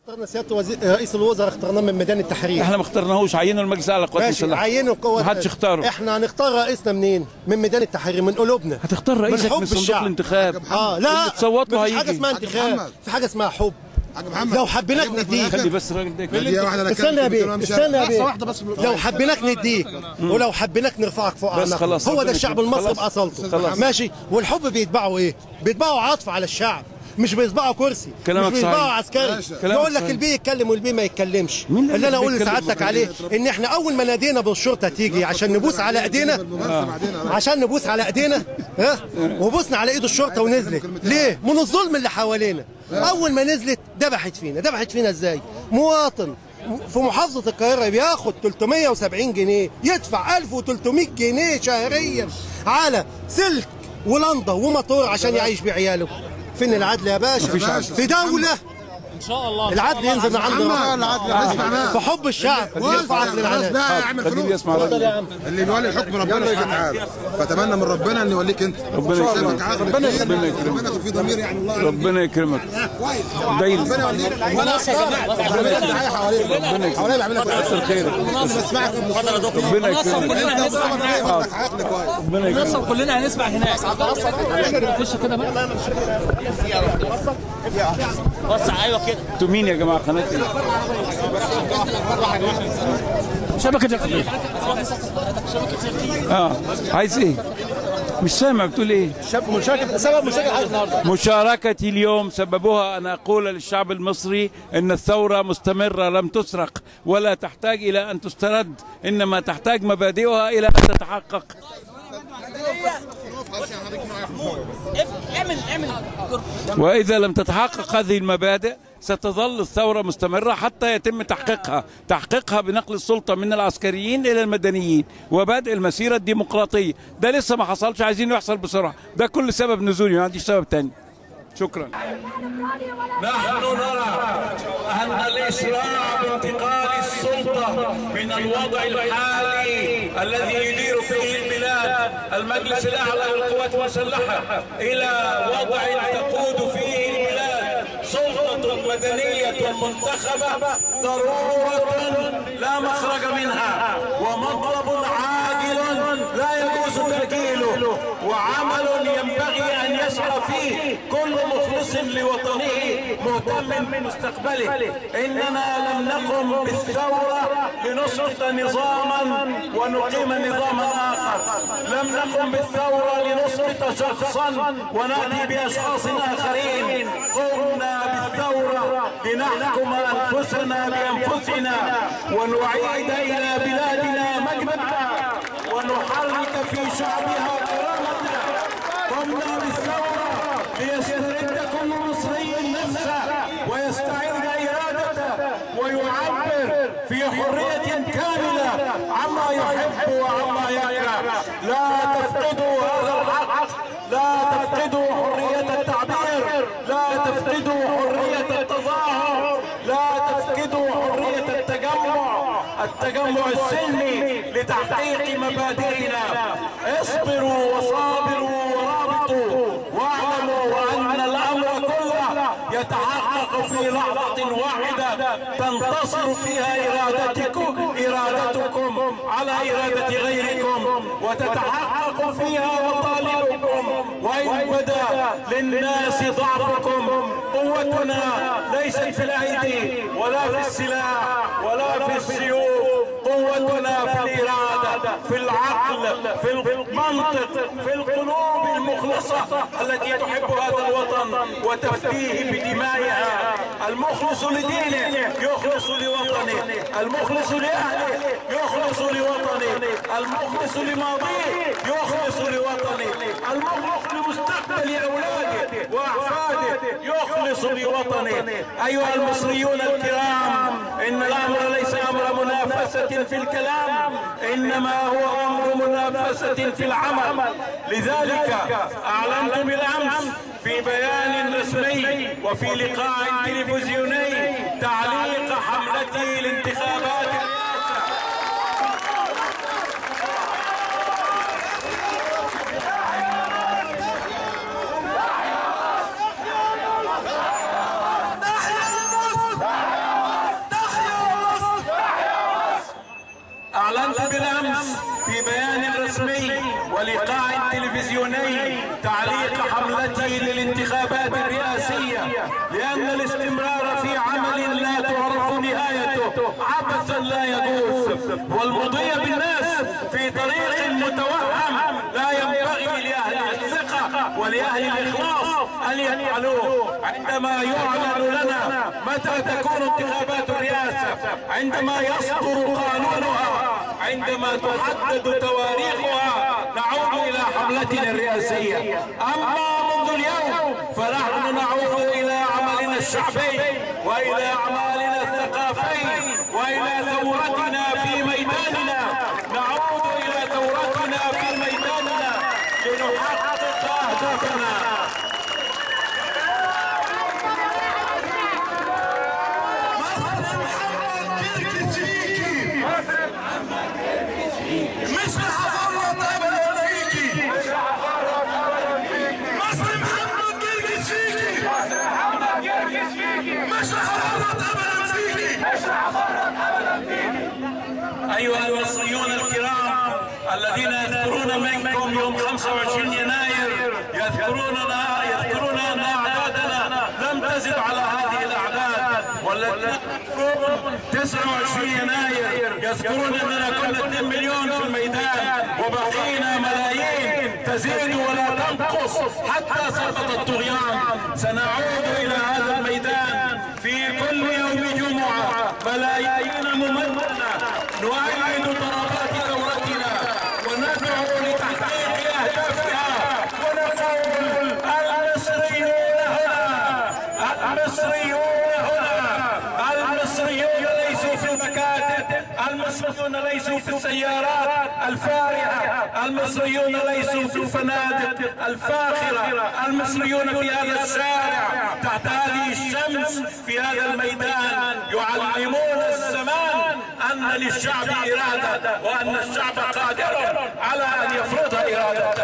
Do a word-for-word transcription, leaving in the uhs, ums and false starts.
اخترنا سياده وزير رئيس الوزراء، اخترناه من ميدان التحرير. احنا ما اخترناهوش، عينوا المجلس الاعلى للقوات المسلحه. عينوا القوات، ما حدش اختاره. احنا هنختار رئيسنا منين؟ من ميدان التحرير، من قلوبنا. هتختار رئيسك من صندوق الانتخاب. اه لا، اللي تصوت له هيجي. مفيش حاجه اسمها انتخاب، في حاجه اسمها حب. لو حبيناك نديك. خلي بس الراجل ده استنى يا بيه، استنى يا بيه. لو حبيناك نديك ولو حبيناك نرفعك فوق عنك. هو ده الشعب المصري باصالته. ماشي. والحب بيتبعوا ايه؟ بيتبعوا عطف على الشعب، مش بيطبعوا كرسي، مش بيطبعوا عسكري. يقول لك البي يتكلم والبي ما يتكلمش. اللي انا اقول لسعادتك عليه ان احنا اول ما نادينا بالشرطه تيجي عشان نبوس على ايدينا، عشان نبوس على ايدينا، ها، وبوسنا على ايد الشرطه ونزلت. ليه؟ من الظلم اللي حوالينا. اول ما نزلت دبحت فينا. دبحت فينا ازاي؟ مواطن في محافظه القاهره بياخد ثلاثمية وسبعين جنيه يدفع ألف وثلاثمية جنيه شهريا على سلك ولندا وموتور عشان يعيش بعياله. فين العدل يا باشا؟ مفيش عدل. في دولة ان شاء الله العدل ينزل من عند ربنا. في حب الشعب يرفعك للعنان. اللي يولي الحكم ربنا سبحانه وتعالى، فاتمنى من ربنا ان يوليك انت. ربنا يكرمك. ربنا يكرمك. ربنا في ضمير يعني الله. ربنا يكرمك. باين. ربنا يوليك. خلاص يا جماعه، ربنا يدي حاجه حواليك. ربنا يكرمك. حواليك يعمل لك كتر خيرك. بسمعك. ربنا يكرمك. كلنا هنسمع هناك. ربنا يكرمك. كلنا هنسمع هناك. خش كده بقى. وسع. ايوه كده. انتوا مين يا جماعه؟ قناه ايه؟ شبكه القضيه. اه عايز ايه؟ مش سامع بتقول ايه؟ مشاكل سبب مشاكل حاجه النهارده. مشاركتي اليوم سببها أن أقول للشعب المصري أن الثورة مستمرة لم تسرق ولا تحتاج إلى أن تسترد، إنما تحتاج مبادئها إلى أن تتحقق. وإذا لم تتحقق هذه المبادئ ستظل الثورة مستمرة حتى يتم تحقيقها تحقيقها بنقل السلطة من العسكريين إلى المدنيين وبدء المسيرة الديمقراطية. ده لسه ما حصلش، عايزين يحصل بسرعة. ده كل سبب نزولي، ما عنديش سبب تاني. شكرا. نحن نرى أن الإسراع بانتقال السلطة من الوضع الحالي الذي يدير فيه البلاد المجلس الأعلى للقوات المسلحة إلى وضع تقود فيه البلاد سلطة مدنية منتخبة ضرورة لا مخرج منها، ومطلب عاجل لا يجوز تأجيله، وعمل ينبغي أن يسعى فيه كل مخلص لوطنه مهتم بمستقبله. إننا لم نقم بالثورة لنسقط نظاما ونقيم نظاما آخر، لم نقم بالثورة لنسقط شخصا ونأتي بأشخاص آخرين، قمنا بالثورة لنحكم أنفسنا بأنفسنا ونعيد إلى بلادنا مجدها ونحرك في شعبها كرامتها. قمنا بالثورة ليسترد كل مصري نفسه ويستعيد إرادته ويعبر في حرية كاملة عما يحب وعما يكره. لا تفقدوا هذا الحق، لا تفقدوا حرية التعبير، لا تفقدوا حرية التظاهر، لا تفقدوا حرية التجمع التجمع السلمي لتحقيق مبادئنا. اصبروا وصابروا ورابطوا واعلموا أن الأمر كله يتحقق في لحظة واحدة تنتصر فيها إرادتكم إرادتكم على إرادة غيركم وتتحقق فيها مطالبكم. وإن بدا للناس ضعفكم قوتنا ليست في الأيدي ولا في السلاح ولا في السيوف، قوتنا في الإرادة، في العقل، في المنطق، في القلوب المخلصة التي تحب هذا الوطن وتفديه بدمائها. المخلص لدينه يخلص لوطنه، المخلص لأهله يخلص لوطنه، المخلص لماضيه يخلص لوطنه، المخلص لمستقبل أولاده وأحفاده يخلص لوطنه. أيها المصريون الكرام، إن الأمر ليس أمر منافسة في الكلام، إنما هو أمر منافسة في العمل. لذلك أعلنت بالأمس في بيان رسمي وفي لقاء تلفزيوني تعليق حملتي لانتخابات الرئاسة. ولقاء تلفزيوني تعليق حملته للانتخابات الرئاسية، لأن الاستمرار في عمل لا تعرف نهايته عبثا لا يجوز، والمضي بالناس في طريق متوهم لا ينبغي لأهل الثقة ولأهل الإخلاص أن يفعلوه. عندما يعلن لنا متى تكون انتخابات الرئاسة، عندما يصدر قانونها، عندما تحدد تواريخها، نعود إلى حملتنا الرئاسية. أما منذ اليوم فنحن نعود إلى عملنا الشعبي وإلى أعمالنا الثقافي وإلى ثورتنا في ميداننا، نعود إلى ثورتنا في ميداننا لنحقق أهدافنا. مش هفرط ابدا فيكي، مصر محمد جرجس فيكي، مصر محمد جرجس فيكي، مش هفرط ابدا فيكي، مش هفرط ابدا فيكي. ايها المصريون الكرام الذين يذكرون منكم يوم خمسة وعشرين يناير، يذكروننا يذكرون ان اعدادنا لم تزد على هذه الاعداد، والذين يذكرون تسعة وعشرين يناير يذكرون اننا كنا اثنين مليون في الميدان وبقينا ملايين تزيد ولا تنقص حتى سقط الطغيان. سنعود الى هذا الميدان في كل يوم جمعة ملايين ممثلة، نؤيد ضربات ثورتنا وندعو لتحقيق اهدافها، ونقول المصريون هنا، المصريون هنا، المصريون ليسوا في المكاتب، المصريون ليسوا في السيارات الفارهة، المصريون ليسوا في الفنادق الفاخرة، المصريون في هذا الشارع تحت هذه الشمس في هذا الميدان يعلمون الزمان أن للشعب إرادة وأن الشعب قادر على أن يفرض إرادته.